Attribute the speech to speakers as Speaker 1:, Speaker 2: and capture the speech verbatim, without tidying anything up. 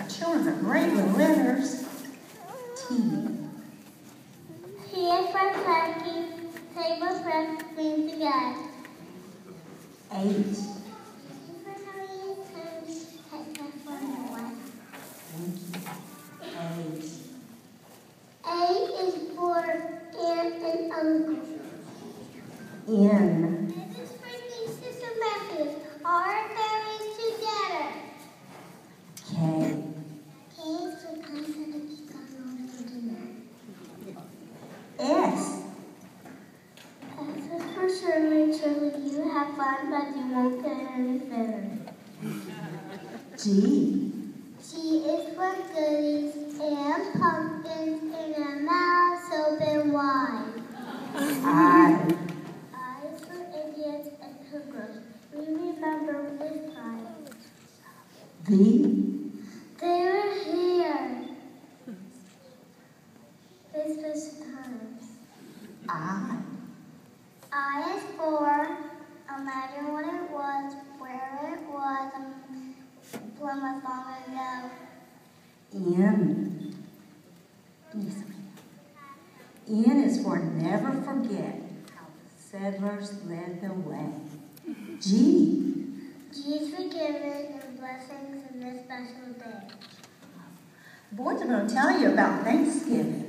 Speaker 1: Our children are great with letters. T.
Speaker 2: T is for turkey. Table prep means together.
Speaker 1: H. Thank you. H.
Speaker 2: A is for aunt and uncle.
Speaker 1: N.
Speaker 2: This is for nieces and nephews. All our families together.
Speaker 1: K.
Speaker 2: K is for cousin and keep on dinner.
Speaker 1: S.
Speaker 2: S is for Shirley. Shirley, you have fun, but you won't get any better.
Speaker 1: G.
Speaker 2: G is for goodies and pumpkins and a mouth open wide.
Speaker 1: I.
Speaker 2: I is for idiots and pilgrims. We remember this time.
Speaker 1: V.
Speaker 2: They were here. This was times.
Speaker 1: I.
Speaker 2: I is for imagine what it was, where it was, and Plymouth long ago.
Speaker 1: N. N is for never forget how the settlers led the way. G.
Speaker 2: G is forgiveness and blessings in this special day.
Speaker 1: Boys are going to tell you about Thanksgiving.